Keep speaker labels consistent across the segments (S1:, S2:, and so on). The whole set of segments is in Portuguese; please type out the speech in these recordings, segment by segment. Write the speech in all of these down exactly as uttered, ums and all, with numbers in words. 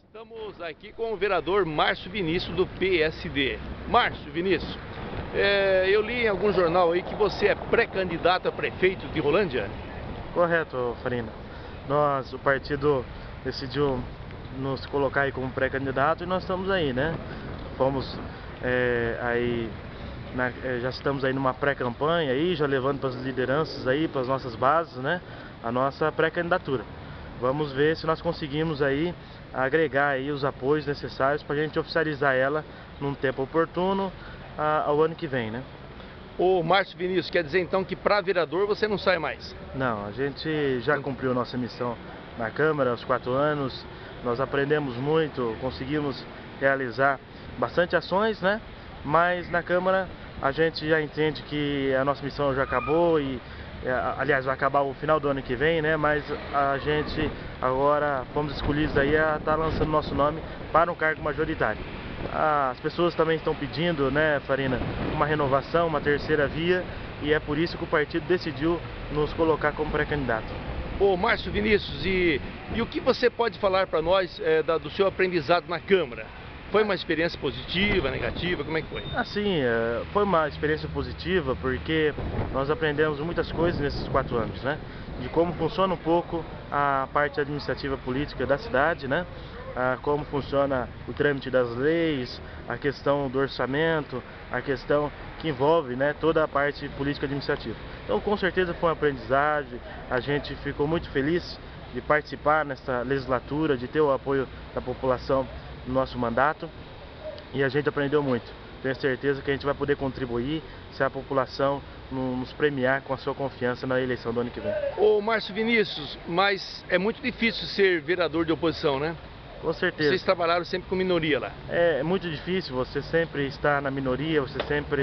S1: Estamos aqui com o vereador Márcio Vinícius do P S D. Márcio Vinícius, é, eu li em algum jornal aí que você é pré-candidato a prefeito de Rolândia?
S2: Correto, Farina. Nós, o partido decidiu nos colocar aí como pré-candidato e nós estamos aí, né? Fomos é, aí, na, é, já estamos aí numa pré-campanha aí, já levando para as lideranças aí, para as nossas bases, né? A nossa pré-candidatura. Vamos ver se nós conseguimos aí agregar aí os apoios necessários para a gente oficializar ela num tempo oportuno a, ao ano que vem, né?
S1: Ô Márcio Vinícius, quer dizer então que para vereador você não sai mais?
S2: Não, a gente já cumpriu nossa missão na Câmara aos quatro anos, nós aprendemos muito, conseguimos realizar bastante ações, né? Mas na Câmara a gente já entende que a nossa missão já acabou e aliás, vai acabar o final do ano que vem, né? Mas a gente agora fomos escolhidos aí a estar lançando nosso nome para um cargo majoritário. As pessoas também estão pedindo, né, Farina, uma renovação, uma terceira via, e é por isso que o partido decidiu nos colocar como pré-candidato.
S1: Ô Márcio Vinícius, e, e o que você pode falar para nós é, da, do seu aprendizado na Câmara? Foi uma experiência positiva, negativa, como é que foi?
S2: Assim, foi uma experiência positiva porque nós aprendemos muitas coisas nesses quatro anos, né? De como funciona um pouco a parte administrativa política da cidade, né? Como funciona o trâmite das leis, a questão do orçamento, a questão que envolve, né, toda a parte política administrativa. Então, com certeza foi uma aprendizagem, a gente ficou muito feliz de participar nessa legislatura, de ter o apoio da população no nosso mandato, e a gente aprendeu muito. Tenho certeza que a gente vai poder contribuir se a população nos premiar com a sua confiança na eleição do ano que vem.
S1: Ô Márcio Vinícius, mas é muito difícil ser vereador de oposição, né?
S2: Com certeza.
S1: Vocês trabalharam sempre com minoria lá.
S2: É, é muito difícil, você sempre está na minoria, você sempre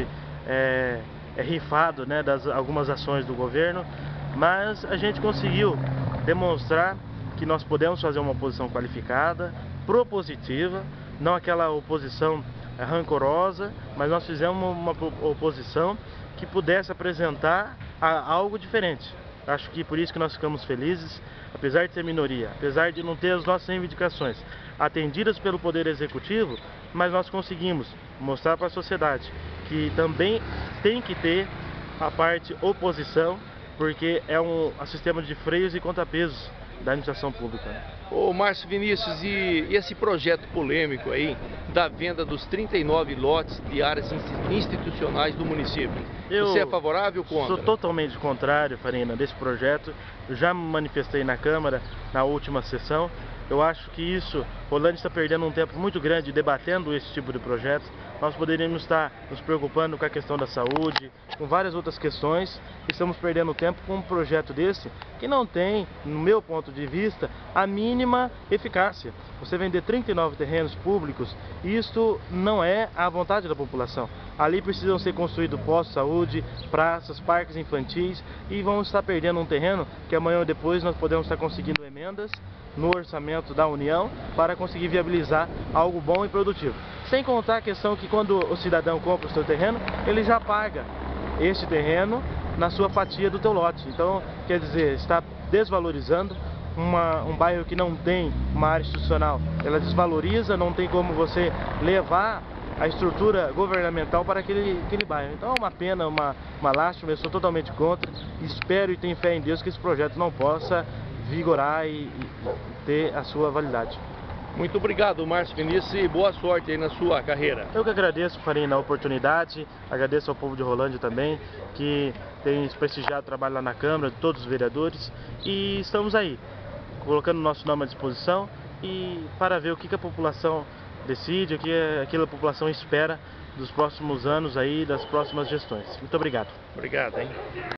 S2: é, é rifado, né, das algumas ações do governo, mas a gente conseguiu demonstrar que nós podemos fazer uma oposição qualificada, propositiva, não aquela oposição rancorosa, mas nós fizemos uma oposição que pudesse apresentar algo diferente. Acho que por isso que nós ficamos felizes, apesar de ser minoria, apesar de não ter as nossas reivindicações atendidas pelo Poder Executivo, mas nós conseguimos mostrar para a sociedade que também tem que ter a parte oposição, porque é um, um sistema de freios e contrapesos da administração pública.
S1: Ô Márcio Vinícius, e, e esse projeto polêmico aí da venda dos trinta e nove lotes de áreas institucionais do município,
S2: Eu
S1: você é favorável ou contra?
S2: Sou totalmente contrário, Farina, desse projeto. Eu já me manifestei na Câmara na última sessão. Eu acho que isso, Rolândia está perdendo um tempo muito grande debatendo esse tipo de projeto. Nós poderíamos estar nos preocupando com a questão da saúde, com várias outras questões. Estamos perdendo tempo com um projeto desse que não tem, no meu ponto de vista, a mínima eficácia. Você vender trinta e nove terrenos públicos, isto não é a vontade da população. Ali precisam ser construídos postos de saúde, praças, parques infantis, e vamos estar perdendo um terreno que amanhã ou depois nós podemos estar conseguindo emendas no orçamento da União para conseguir viabilizar algo bom e produtivo. Sem contar a questão que quando o cidadão compra o seu terreno, ele já paga este terreno na sua fatia do teu lote. Então, quer dizer, está desvalorizando uma, um bairro que não tem uma área institucional. Ela desvaloriza, não tem como você levar a estrutura governamental para aquele, aquele bairro. Então é uma pena, uma, uma lástima, eu sou totalmente contra. Espero e tenho fé em Deus que esse projeto não possa vigorar e, e ter a sua validade.
S1: Muito obrigado, Márcio Vinícius, e boa sorte aí na sua carreira.
S2: Eu que agradeço, Farina, a oportunidade, agradeço ao povo de Rolândia também, que tem prestigiado o trabalho lá na Câmara, de todos os vereadores, e estamos aí, colocando o nosso nome à disposição e para ver o que, que a população decide, o que aquela população espera dos próximos anos aí, das próximas gestões. Muito obrigado.
S1: Obrigado, hein?